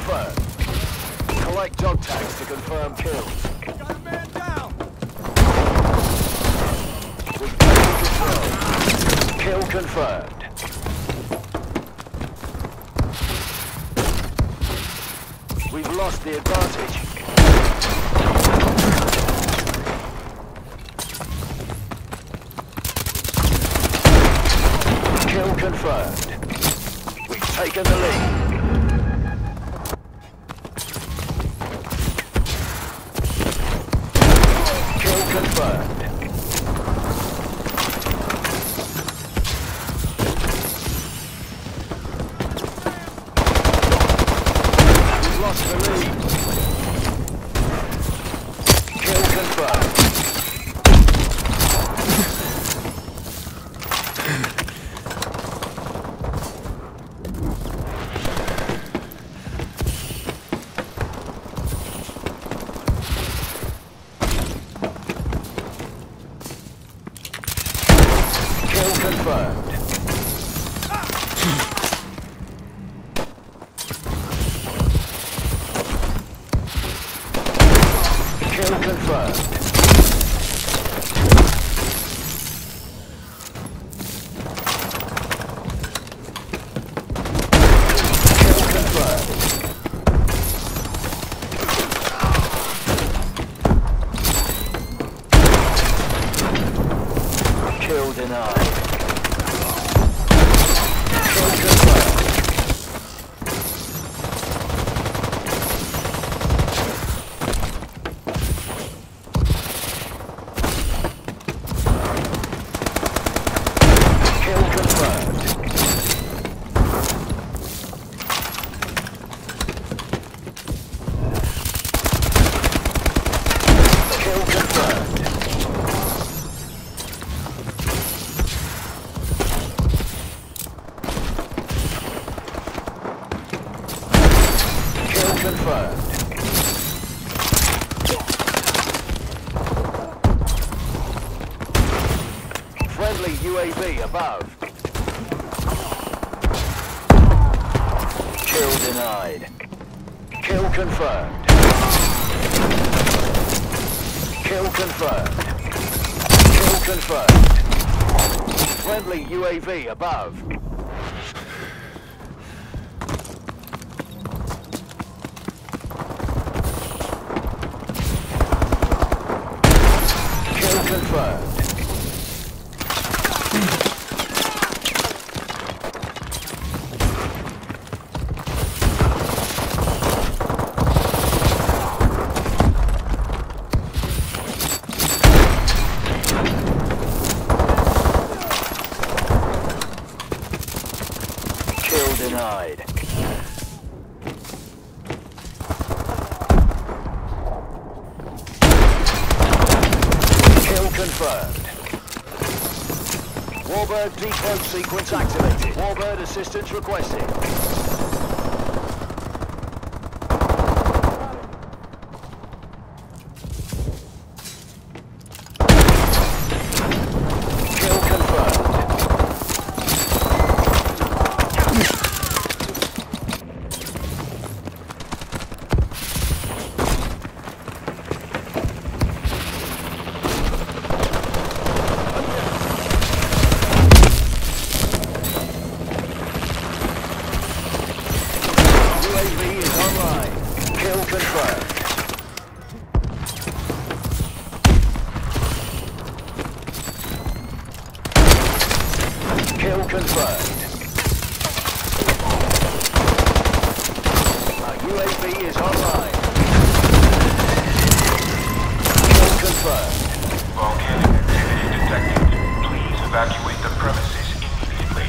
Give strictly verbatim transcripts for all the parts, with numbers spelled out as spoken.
confirmed. Collect dog tags to confirm kills. Got a man down! We've taken control. Kill confirmed. We've lost the advantage. Kill confirmed. We've taken the lead. Kill confirmed. We've lost the lead. Kill confirmed. Kill confirmed. Kill confirmed. Kill confirmed. Kill denied. Kill confirmed. Kill confirmed. Kill confirmed. Kill confirmed. Friendly U A V above. Kill denied. Kill confirmed. Kill confirmed. Kill confirmed. Friendly U A V above. Kill confirmed. Kill denied. Kill confirmed. Warbird decode sequence activated. Warbird assistance requested. Kill confirmed. U A V is online. Kill confirmed. Kill confirmed. Our U A V is online. Kill confirmed. Volcanic activity detected. Please evacuate the premises immediately.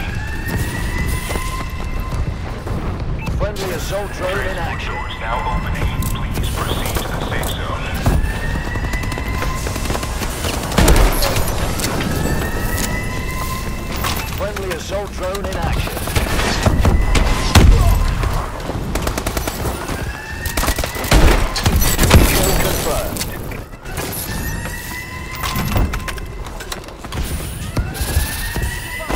Friendly assault drone in action. Doors now opening. Please proceed to the safe zone. Friendly assault drone in action. Kill confirmed.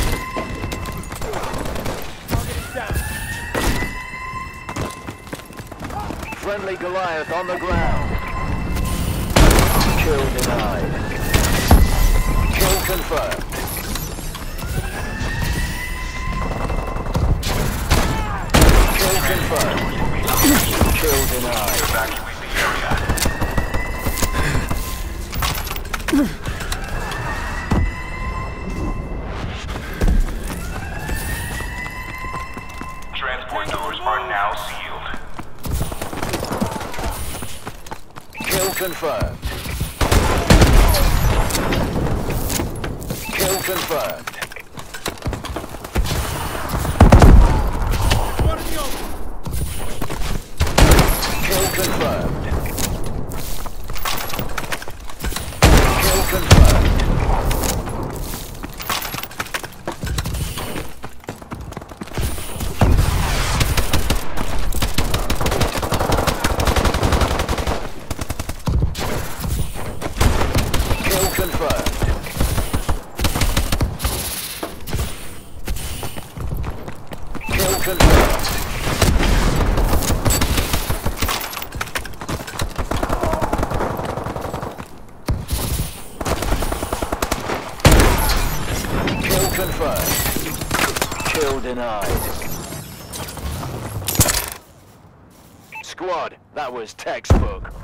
Target is down. Friendly Goliath on the ground. Kill denied. Kill confirmed. Kill confirmed. Kill denied. Evacuate the area. Transport doors are now sealed. Kill confirmed. Kill confirmed. Kill confirmed. Kill confirmed. Kill confirmed. Kill confirmed. Kill confirmed. Kill denied. Squad, that was textbook.